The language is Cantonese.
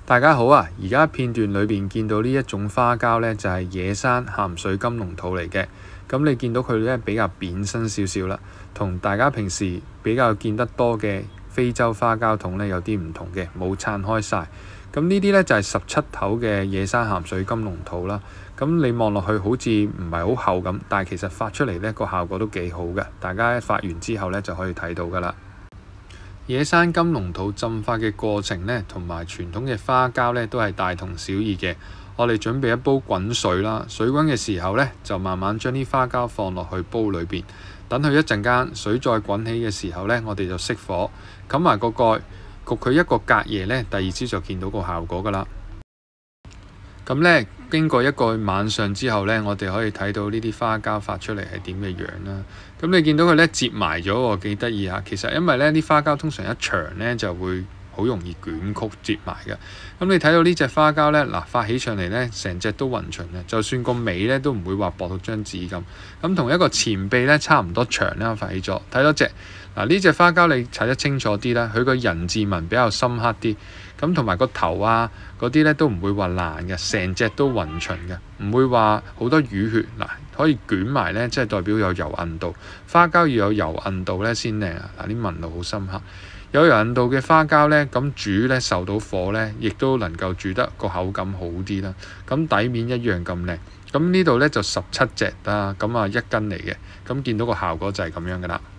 大家好啊！而家片段裏邊見到呢一種花膠呢，就係野生鹹水金龍肚嚟嘅。咁你見到佢呢比較扁身少少啦，同大家平時比較見得多嘅非洲花膠筒呢有啲唔同嘅，冇撐開晒。咁呢啲呢就係17頭嘅野生鹹水金龍肚啦。咁你望落去好似唔係好厚咁，但係其實發出嚟呢個效果都幾好嘅。大家發完之後呢就可以睇到㗎啦。野生金龍肚浸發嘅過程呢，同埋傳統嘅花膠呢，都係大同小異嘅。我哋準備一煲滾水啦，水滾嘅時候呢，就慢慢將啲花膠放落去煲裏邊，等佢一陣間，水再滾起嘅時候呢，我哋就熄火，冚埋個蓋，焗佢一個隔夜呢，第二朝就見到個效果㗎啦。咁呢，經過一個晚上之後呢，我哋可以睇到呢啲花膠發出嚟係點嘅樣啦。咁你見到佢呢摺埋咗喎，幾得意啊！其實因為呢啲花膠通常一長呢就會好容易捲曲摺埋嘅。咁你睇到呢隻花膠呢，嗱發起上嚟呢，成隻都勻循嘅，就算個尾呢都唔會話薄到張紙咁。咁同一個前臂呢差唔多長啦，發起咗。睇多隻嗱呢隻花膠你睇得清楚啲啦，佢個人字紋比較深刻啲。咁同埋個頭啊嗰啲呢都唔會話爛嘅，成隻都勻循嘅，唔會話好多淤血嗱，可以捲埋呢，即係代表有柔韌度。花膠要有柔韌度呢先靚啊！嗱啲紋路好深刻，有柔韌度嘅花膠呢，咁煮呢受到火呢，亦都能夠煮得個口感好啲啦。咁底面一樣咁靚。咁呢度呢就17隻啦，咁1斤嚟嘅，咁見到個效果就係咁樣噶啦。